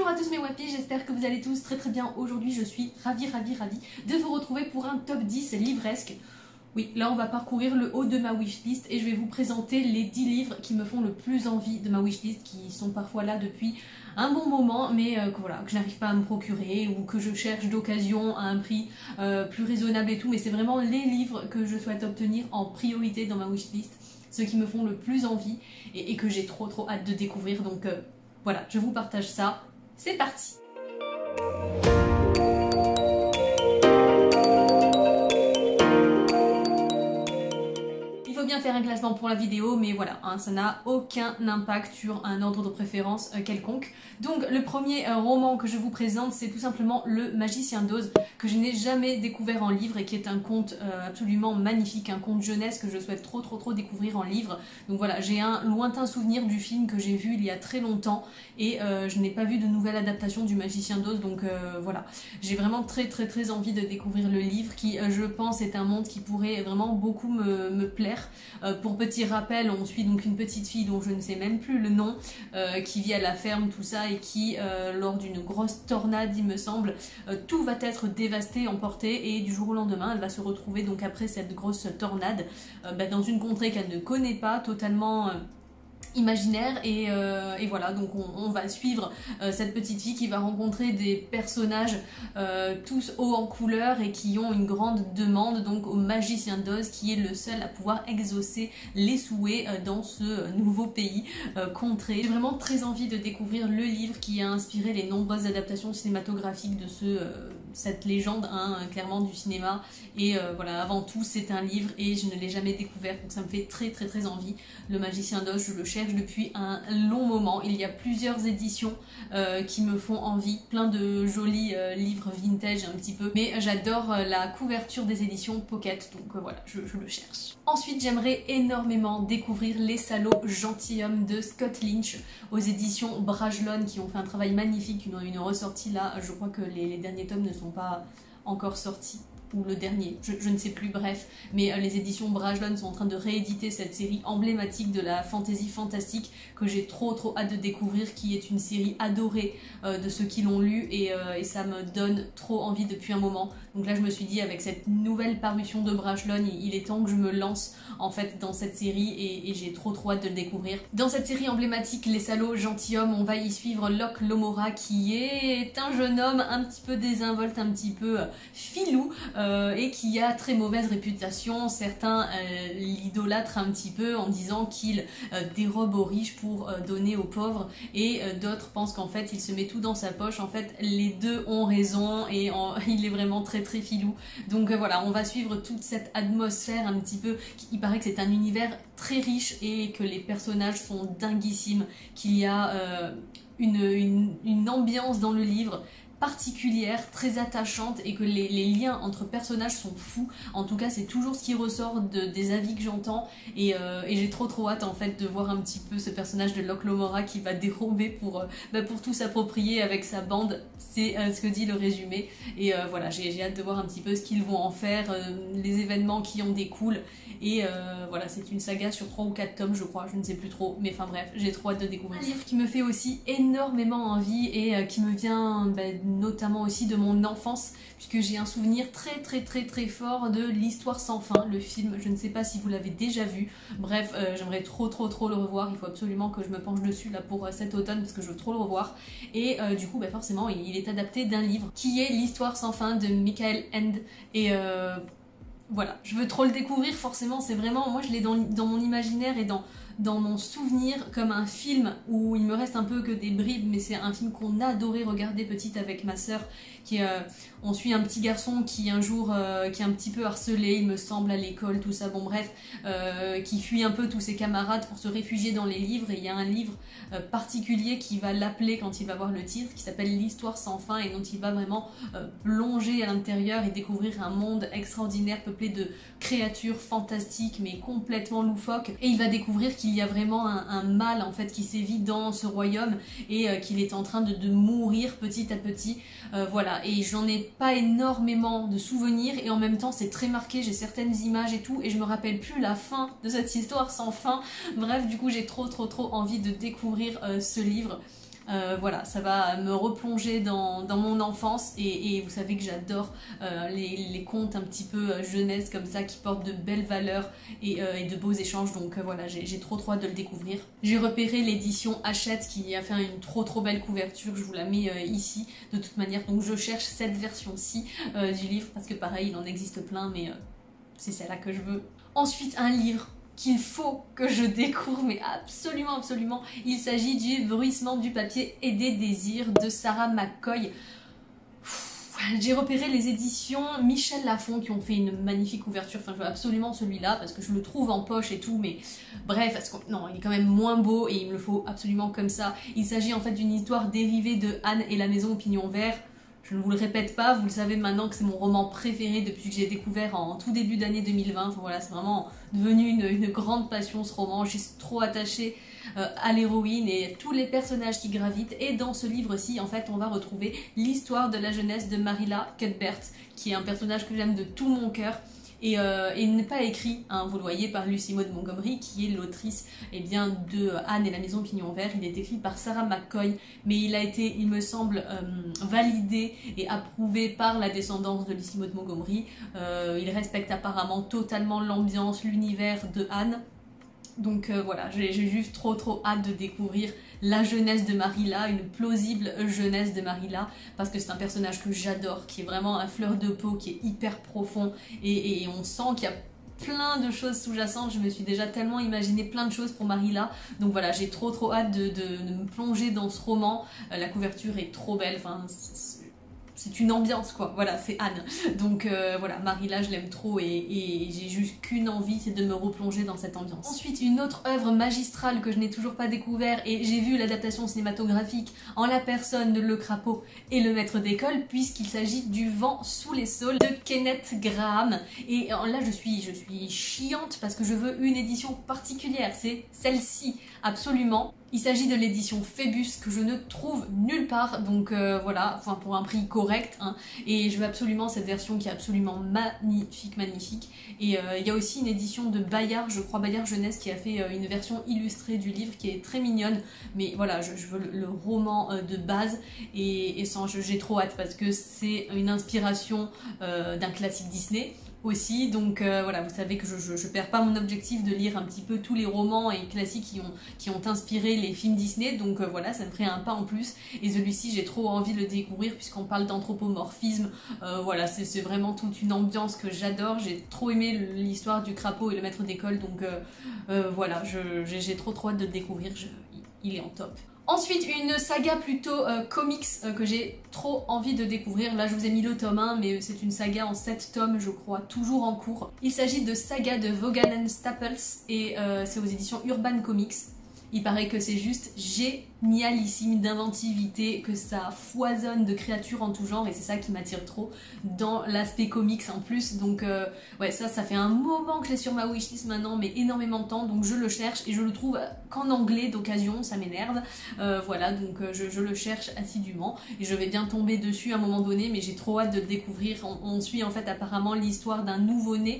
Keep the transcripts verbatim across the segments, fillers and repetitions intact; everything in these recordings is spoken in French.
Bonjour à tous mes wapis, j'espère que vous allez tous très très bien. Aujourd'hui je suis ravie ravie ravie de vous retrouver pour un top dix livresque. Oui, là on va parcourir le haut de ma wishlist et je vais vous présenter les dix livres qui me font le plus envie de ma wishlist, qui sont parfois là depuis un bon moment mais euh, que, voilà, que je n'arrive pas à me procurer ou que je cherche d'occasion à un prix euh, plus raisonnable et tout, mais c'est vraiment les livres que je souhaite obtenir en priorité dans ma wishlist, ceux qui me font le plus envie et, et que j'ai trop trop hâte de découvrir, donc euh, voilà, je vous partage ça, c'est parti! Bien faire un classement pour la vidéo, mais voilà, hein, ça n'a aucun impact sur un ordre de préférence euh, quelconque. Donc le premier euh, roman que je vous présente, c'est tout simplement Le Magicien d'Oz, que je n'ai jamais découvert en livre et qui est un conte euh, absolument magnifique, un conte jeunesse que je souhaite trop trop trop découvrir en livre. Donc voilà, j'ai un lointain souvenir du film que j'ai vu il y a très longtemps et euh, je n'ai pas vu de nouvelle adaptation du Magicien d'Oz, donc euh, voilà, j'ai vraiment très très très envie de découvrir le livre qui, euh, je pense, est un monde qui pourrait vraiment beaucoup me, me plaire. Euh, pour petit rappel, on suit donc une petite fille dont je ne sais même plus le nom, euh, qui vit à la ferme, tout ça, et qui, euh, lors d'une grosse tornade, il me semble, euh, tout va être dévasté, emporté, et du jour au lendemain, elle va se retrouver donc après cette grosse tornade euh, bah, dans une contrée qu'elle ne connaît pas, totalement... Euh, imaginaire et, euh, et voilà, donc on, on va suivre euh, cette petite fille qui va rencontrer des personnages euh, tous hauts en couleur et qui ont une grande demande donc au Magicien d'Oz, qui est le seul à pouvoir exaucer les souhaits euh, dans ce nouveau pays euh, contré. J'ai vraiment très envie de découvrir le livre qui a inspiré les nombreuses adaptations cinématographiques de ce, euh, cette légende hein, clairement du cinéma, et euh, voilà, avant tout c'est un livre et je ne l'ai jamais découvert, donc ça me fait très très très envie. Le Magicien d'Oz, je le cherche depuis un long moment, il y a plusieurs éditions euh, qui me font envie, plein de jolis euh, livres vintage un petit peu, mais j'adore euh, la couverture des éditions Pocket, donc euh, voilà, je, je le cherche. Ensuite, j'aimerais énormément découvrir Les Salauds Gentilshommes de Scott Lynch aux éditions Brajlon, qui ont fait un travail magnifique, une, une ressortie là, je crois que les, les derniers tomes ne sont pas encore sortis, ou le dernier, je, je ne sais plus, bref, mais euh, les éditions Brajlon sont en train de rééditer cette série emblématique de la fantasy fantastique que j'ai trop trop hâte de découvrir, qui est une série adorée euh, de ceux qui l'ont lu et, euh, et ça me donne trop envie depuis un moment. Donc là je me suis dit, avec cette nouvelle parution de Brajlon, il, il est temps que je me lance en fait dans cette série et, et j'ai trop trop hâte de le découvrir. Dans cette série emblématique Les Salauds Gentilshommes, on va y suivre Locke Lamora, qui est un jeune homme un petit peu désinvolte, un petit peu euh, filou, Euh, et qui a très mauvaise réputation. Certains euh, l'idolâtrent un petit peu en disant qu'il euh, dérobe aux riches pour euh, donner aux pauvres, et euh, d'autres pensent qu'en fait il se met tout dans sa poche. En fait les deux ont raison et en, il est vraiment très très filou. Donc euh, voilà, on va suivre toute cette atmosphère un petit peu, il paraît que c'est un univers très riche et que les personnages sont dinguissimes, qu'il y a euh, une, une, une ambiance dans le livre particulière, très attachante, et que les, les liens entre personnages sont fous. En tout cas c'est toujours ce qui ressort de, des avis que j'entends, et, euh, et j'ai trop trop hâte en fait de voir un petit peu ce personnage de Locke Lamora qui va dérober pour, euh, bah, pour tout s'approprier avec sa bande, c'est euh, ce que dit le résumé, et euh, voilà, j'ai hâte de voir un petit peu ce qu'ils vont en faire, euh, les événements qui en découlent, et euh, voilà, c'est une saga sur trois ou quatre tomes je crois, je ne sais plus trop, mais enfin bref, j'ai trop hâte de découvrir. Un livre qui me fait aussi énormément envie et euh, qui me vient bah, notamment aussi de mon enfance, puisque j'ai un souvenir très très très très fort de L'Histoire sans fin, le film. Je ne sais pas si vous l'avez déjà vu, bref, euh, j'aimerais trop trop trop le revoir, il faut absolument que je me penche dessus là pour euh, cet automne parce que je veux trop le revoir, et euh, du coup bah, forcément il, il est adapté d'un livre qui est L'Histoire sans fin de Michael Ende, et euh, voilà, je veux trop le découvrir forcément, c'est vraiment, moi je l'ai dans, dans mon imaginaire et dans, dans mon souvenir comme un film où il me reste un peu que des bribes, mais c'est un film qu'on a adoré regarder petite avec ma sœur, qui euh, on suit un petit garçon qui un jour, euh, qui est un petit peu harcelé, il me semble, à l'école, tout ça, bon bref, euh, qui fuit un peu tous ses camarades pour se réfugier dans les livres, et il y a un livre euh, particulier qui va l'appeler quand il va voir le titre, qui s'appelle L'Histoire sans fin, et dont il va vraiment euh, plonger à l'intérieur et découvrir un monde extraordinaire peuplé de créatures fantastiques mais complètement loufoques, et il va découvrir qu'il y a vraiment un, un mal en fait qui sévit dans ce royaume, et euh, qu'il est en train de, de mourir petit à petit, euh, voilà, et j'en ai pas énormément de souvenirs, et en même temps c'est très marqué, j'ai certaines images et tout, et je me rappelle plus la fin de cette histoire sans fin. Bref, du coup j'ai trop trop trop envie de découvrir euh, ce livre. Euh, voilà, ça va me replonger dans, dans mon enfance et, et vous savez que j'adore euh, les, les contes un petit peu euh, jeunesse comme ça qui portent de belles valeurs et, euh, et de beaux échanges, donc euh, voilà, j'ai trop trop hâte de le découvrir. J'ai repéré l'édition Hachette qui a fait une trop trop belle couverture, je vous la mets euh, ici de toute manière, donc je cherche cette version-ci euh, du livre parce que pareil, il en existe plein mais euh, c'est celle-là que je veux. Ensuite, un livre qu'il faut que je découvre, mais absolument, absolument. Il s'agit du Bruissement du papier et des désirs de Sarah McCoy. J'ai repéré les éditions Michel Lafon qui ont fait une magnifique ouverture, enfin je veux absolument celui-là parce que je le trouve en poche et tout, mais bref, parce que, non, il est quand même moins beau et il me le faut absolument comme ça. Il s'agit en fait d'une histoire dérivée de Anne et la maison au pignon vert. Je ne vous le répète pas, vous le savez maintenant que c'est mon roman préféré depuis que j'ai découvert en tout début d'année deux mille vingt. Enfin, voilà, c'est vraiment devenu une, une grande passion ce roman. Je suis trop attachée euh, à l'héroïne et à tous les personnages qui gravitent. Et dans ce livre-ci, en fait, on va retrouver l'histoire de la jeunesse de Marilla Cuthbert, qui est un personnage que j'aime de tout mon cœur. Et, euh, et il n'est pas écrit, hein, vous le voyez, par Lucy Maud Montgomery, qui est l'autrice eh bien, de Anne et la maison pignon vert. Il est écrit par Sarah McCoy, mais il a été, il me semble, euh, validé et approuvé par la descendance de Lucy Maud Montgomery. Euh, il respecte apparemment totalement l'ambiance, l'univers de Anne. Donc euh, voilà, j'ai juste trop trop hâte de découvrir la jeunesse de Marilla, une plausible jeunesse de Marilla, parce que c'est un personnage que j'adore, qui est vraiment un fleur de peau, qui est hyper profond, et, et on sent qu'il y a plein de choses sous-jacentes. Je me suis déjà tellement imaginé plein de choses pour Marilla, donc voilà, j'ai trop trop hâte de, de, de me plonger dans ce roman. Euh, la couverture est trop belle, enfin... c'est une ambiance quoi, voilà, c'est Anne. Donc euh, voilà, Marilla je l'aime trop et, et j'ai juste qu'une envie, c'est de me replonger dans cette ambiance. Ensuite, une autre œuvre magistrale que je n'ai toujours pas découvert et j'ai vu l'adaptation cinématographique en la personne de Le Crapaud et le maître d'école, puisqu'il s'agit du Vent sous les saules de Kenneth Grahame. Et là je suis, je suis chiante parce que je veux une édition particulière, c'est celle-ci, absolument. Il s'agit de l'édition Phébus que je ne trouve nulle part, donc euh, voilà, enfin pour un prix correct, hein, et je veux absolument cette version qui est absolument magnifique, magnifique. Et euh, il y a aussi une édition de Bayard, je crois Bayard Jeunesse, qui a fait euh, une version illustrée du livre qui est très mignonne, mais voilà, je, je veux le, le roman euh, de base, et, et sans, j'ai trop hâte parce que c'est une inspiration euh, d'un classique Disney aussi, donc euh, voilà, vous savez que je, je, je perds pas mon objectif de lire un petit peu tous les romans et classiques qui ont, qui ont inspiré les films Disney, donc euh, voilà, ça me ferait un pas en plus, et celui-ci j'ai trop envie de le découvrir puisqu'on parle d'anthropomorphisme, euh, voilà, c'est vraiment toute une ambiance que j'adore, j'ai trop aimé l'histoire du crapaud et le maître d'école, donc euh, euh, voilà, j'ai trop trop hâte de le découvrir, je, il est en top. Ensuite, une saga plutôt euh, comics euh, que j'ai trop envie de découvrir. Là, je vous ai mis le tome un, mais c'est une saga en sept tomes, je crois, toujours en cours. Il s'agit de Saga de Vaughan and Staples et euh, c'est aux éditions Urban Comics. Il paraît que c'est juste génialissime d'inventivité, que ça foisonne de créatures en tout genre et c'est ça qui m'attire trop dans l'aspect comics en plus. Donc euh, ouais, ça, ça fait un moment que je l'ai sur ma wishlist maintenant, mais énormément de temps, donc je le cherche et je le trouve qu'en anglais d'occasion, ça m'énerve. Euh, voilà, donc euh, je, je le cherche assidûment et je vais bien tomber dessus à un moment donné, mais j'ai trop hâte de le découvrir. On, on suit en fait apparemment l'histoire d'un nouveau-né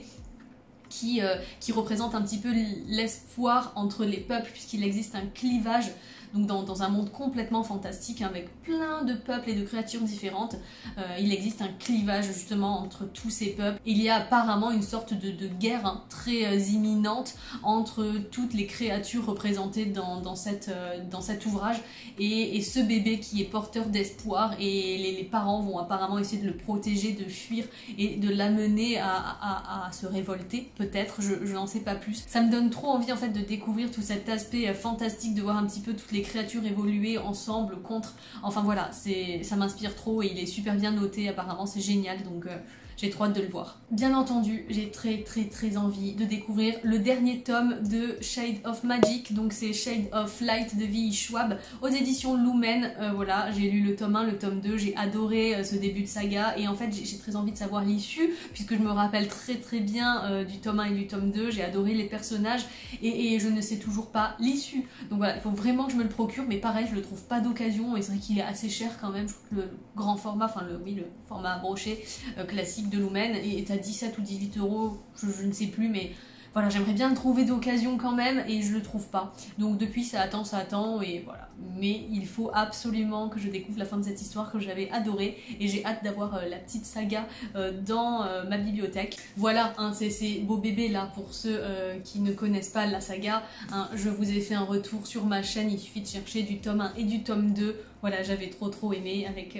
Qui, euh, qui représente un petit peu l'espoir entre les peuples, puisqu'il existe un clivage donc dans, dans un monde complètement fantastique hein, avec plein de peuples et de créatures différentes. Euh, il existe un clivage justement entre tous ces peuples. Il y a apparemment une sorte de, de guerre hein, très euh, imminente entre toutes les créatures représentées dans, dans, cette, euh, dans cet ouvrage et, et ce bébé qui est porteur d'espoir, et les, les parents vont apparemment essayer de le protéger, de fuir et de l'amener à, à, à se révolter peut-être, je, je n'en sais pas plus. Ça me donne trop envie en fait de découvrir tout cet aspect euh, fantastique, de voir un petit peu toutes les créatures évoluer ensemble contre, enfin voilà, c'est, ça m'inspire trop et il est super bien noté apparemment, c'est génial, donc euh, j'ai trop hâte de le voir. Bien entendu, j'ai très très très envie de découvrir le dernier tome de Shade of Magic, donc c'est Shade of Light de V I Schwab aux éditions Lumen. Euh, voilà, j'ai lu le tome un, le tome deux, j'ai adoré euh, ce début de saga et en fait j'ai très envie de savoir l'issue puisque je me rappelle très très bien euh, du tome un et du tome deux, j'ai adoré les personnages et, et je ne sais toujours pas l'issue. Donc voilà, il faut vraiment que je me le procure, mais pareil, je le trouve pas d'occasion et c'est vrai qu'il est assez cher quand même. Je trouve que le grand format, enfin le, oui, le format brochet euh, classique de Lumen est à dix-sept ou dix-huit euros, je, je ne sais plus, mais voilà, j'aimerais bien le trouver d'occasion quand même et je le trouve pas. Donc depuis ça attend, ça attend et voilà. Mais il faut absolument que je découvre la fin de cette histoire que j'avais adorée et j'ai hâte d'avoir euh, la petite saga euh, dans euh, ma bibliothèque. Voilà, hein, c'est ces beaux bébés là pour ceux euh, qui ne connaissent pas la saga. Hein, je vous ai fait un retour sur ma chaîne, il suffit de chercher du tome un et du tome deux. Voilà, j'avais trop trop aimé avec... Euh...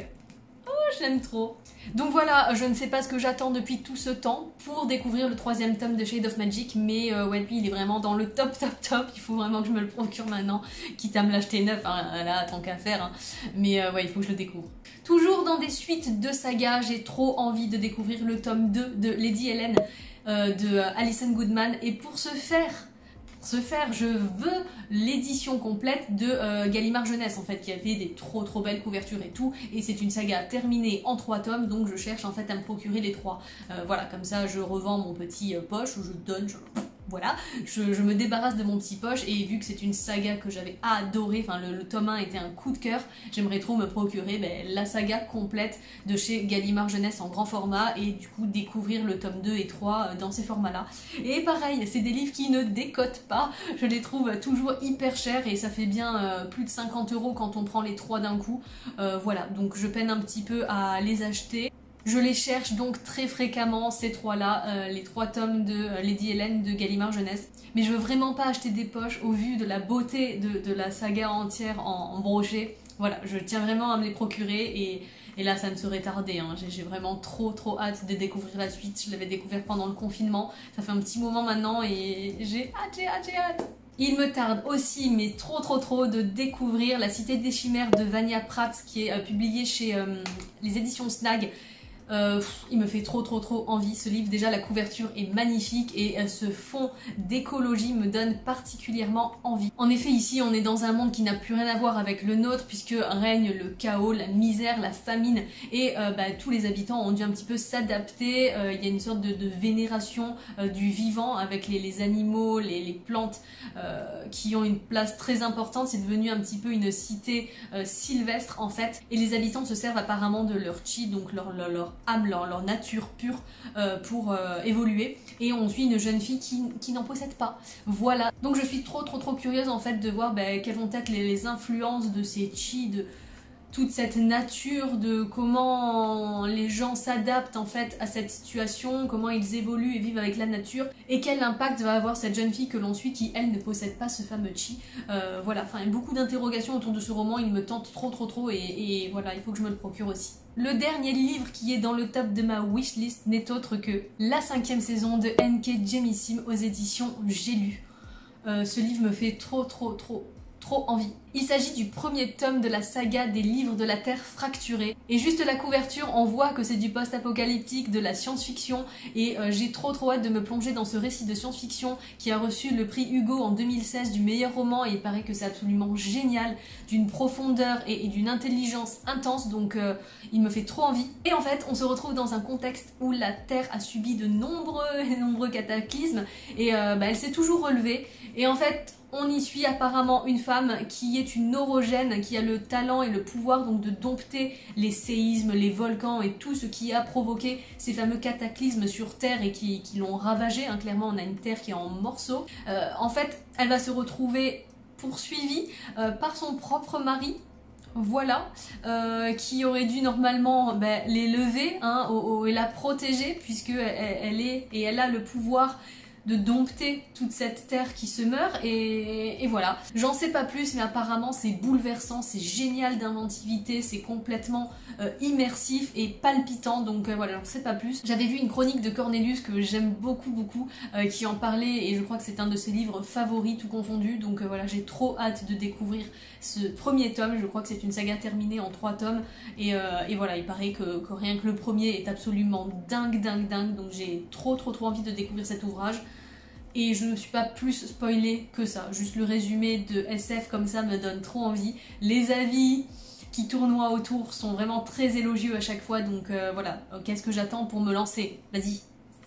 je l'aime trop. Donc voilà, je ne sais pas ce que j'attends depuis tout ce temps pour découvrir le troisième tome de Shade of Magic, mais euh, ouais, lui il est vraiment dans le top top top, il faut vraiment que je me le procure maintenant, quitte à me l'acheter neuf, hein, là, tant qu'à faire, hein. Mais euh, ouais, il faut que je le découvre. Toujours dans des suites de saga, j'ai trop envie de découvrir le tome deux de Lady Helen euh, de Alison Goodman, et pour ce faire... ce faire, je veux l'édition complète de euh, Gallimard Jeunesse en fait, qui avait des trop trop belles couvertures et tout, et c'est une saga terminée en trois tomes, donc je cherche en fait à me procurer les trois. Euh, voilà, comme ça je revends mon petit euh, poche, ou je donne, je... voilà, je, je me débarrasse de mon petit poche, et vu que c'est une saga que j'avais adorée, enfin le, le tome un était un coup de cœur, j'aimerais trop me procurer ben, la saga complète de chez Gallimard Jeunesse en grand format, et du coup découvrir le tome deux et trois dans ces formats-là. Et pareil, c'est des livres qui ne décotent pas, je les trouve toujours hyper chers, et ça fait bien euh, plus de cinquante euros quand on prend les trois d'un coup. Euh, voilà, donc je peine un petit peu à les acheter. Je les cherche donc très fréquemment, ces trois-là, euh, les trois tomes de euh, Lady Helen de Gallimard Jeunesse. Mais je veux vraiment pas acheter des poches au vu de la beauté de, de la saga entière en, en brochet. Voilà, je tiens vraiment à me les procurer et, et là ça ne serait tardé. Hein. J'ai vraiment trop trop hâte de découvrir la suite. Je l'avais découvert pendant le confinement, ça fait un petit moment maintenant et j'ai hâte, j'ai hâte, j'ai hâte. Il me tarde aussi, mais trop trop trop, de découvrir La Cité des Chimères de Vania Pratt, qui est euh, publié chez euh, les éditions Snag. Euh, il me fait trop trop trop envie ce livre. Déjà la couverture est magnifique et euh, ce fond d'écologie me donne particulièrement envie. En effet, ici on est dans un monde qui n'a plus rien à voir avec le nôtre, puisque règne le chaos, la misère, la famine, et euh, bah, tous les habitants ont dû un petit peu s'adapter. Euh, il y a une sorte de, de vénération euh, du vivant avec les, les animaux, les, les plantes euh, qui ont une place très importante. C'est devenu un petit peu une cité euh, sylvestre en fait, et les habitants se servent apparemment de leur chi, donc leur, leur, leur âme, leur, leur nature pure euh, pour euh, évoluer, et on suit une jeune fille qui, qui n'en possède pas. Voilà, donc je suis trop trop trop curieuse en fait de voir ben, quelles vont être les, les influences de ces chi, de toute cette nature, de comment les gens s'adaptent en fait à cette situation, comment ils évoluent et vivent avec la nature, et quel impact va avoir cette jeune fille que l'on suit qui elle ne possède pas ce fameux chi. Euh, voilà, enfin il y a beaucoup d'interrogations autour de ce roman, il me tente trop trop trop, et, et voilà, il faut que je me le procure aussi. Le dernier livre qui est dans le top de ma wishlist n'est autre que la cinquième saison de N K Jemisim aux éditions J'ai lu. Euh, ce livre me fait trop trop trop trop envie. Il s'agit du premier tome de la saga des livres de la Terre fracturée. Et juste la couverture, on voit que c'est du post-apocalyptique, de la science-fiction, et euh, j'ai trop trop hâte de me plonger dans ce récit de science-fiction qui a reçu le prix Hugo en deux mille seize du meilleur roman, et il paraît que c'est absolument génial, d'une profondeur et, et d'une intelligence intense, donc euh, il me fait trop envie. Et en fait, on se retrouve dans un contexte où la Terre a subi de nombreux et nombreux cataclysmes, et euh, bah, elle s'est toujours relevée, et en fait, on y suit apparemment une femme qui est une orogène, qui a le talent et le pouvoir donc de dompter les séismes, les volcans et tout ce qui a provoqué ces fameux cataclysmes sur Terre et qui, qui l'ont ravagée. Hein. Clairement, on a une Terre qui est en morceaux. Euh, en fait, elle va se retrouver poursuivie euh, par son propre mari. Voilà, euh, qui aurait dû normalement ben, les lever hein, au, au, et la protéger, puisque elle, elle est et elle a le pouvoir de dompter toute cette terre qui se meurt, et, et voilà. J'en sais pas plus, mais apparemment c'est bouleversant, c'est génial d'inventivité, c'est complètement euh, immersif et palpitant, donc euh, voilà, j'en sais pas plus. J'avais vu une chronique de Cornelius que j'aime beaucoup beaucoup, euh, qui en parlait, et je crois que c'est un de ses livres favoris tout confondu, donc euh, voilà, j'ai trop hâte de découvrir ce premier tome. Je crois que c'est une saga terminée en trois tomes, et, euh, et voilà, il paraît que, que rien que le premier est absolument dingue dingue dingue, donc j'ai trop trop trop envie de découvrir cet ouvrage. Et je ne suis pas plus spoilée que ça. Juste le résumé de S F comme ça me donne trop envie. Les avis qui tournoient autour sont vraiment très élogieux à chaque fois. Donc euh, voilà, qu'est-ce que j'attends pour me lancer? Vas-y,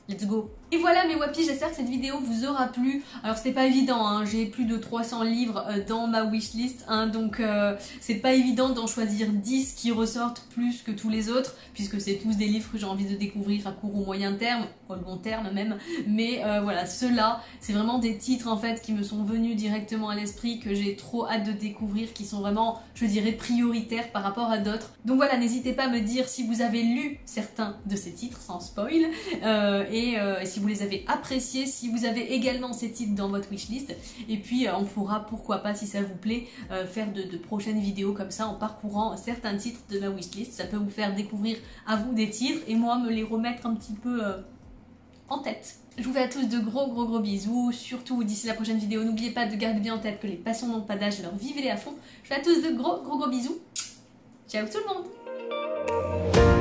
Let's go! Et voilà mes wapis, j'espère que cette vidéo vous aura plu. Alors c'était pas évident, hein, j'ai plus de trois cents livres euh, dans ma wishlist, hein, donc euh, c'est pas évident d'en choisir dix qui ressortent plus que tous les autres, puisque c'est tous des livres que j'ai envie de découvrir à court ou moyen terme, au long terme même, mais euh, voilà, ceux-là, c'est vraiment des titres en fait qui me sont venus directement à l'esprit, que j'ai trop hâte de découvrir, qui sont vraiment, je dirais, prioritaires par rapport à d'autres. Donc voilà, n'hésitez pas à me dire si vous avez lu certains de ces titres, sans spoil, euh, et euh, si vous les avez appréciés, si vous avez également ces titres dans votre wishlist, et puis euh, on pourra, pourquoi pas, si ça vous plaît, euh, faire de, de prochaines vidéos comme ça en parcourant certains titres de ma wishlist. Ça peut vous faire découvrir à vous des titres et moi me les remettre un petit peu euh, en tête. Je vous fais à tous de gros gros gros bisous, surtout d'ici la prochaine vidéo, n'oubliez pas de garder bien en tête que les passions n'ont pas d'âge, alors vivez-les à fond. Je vous fais à tous de gros gros gros bisous, ciao tout le monde.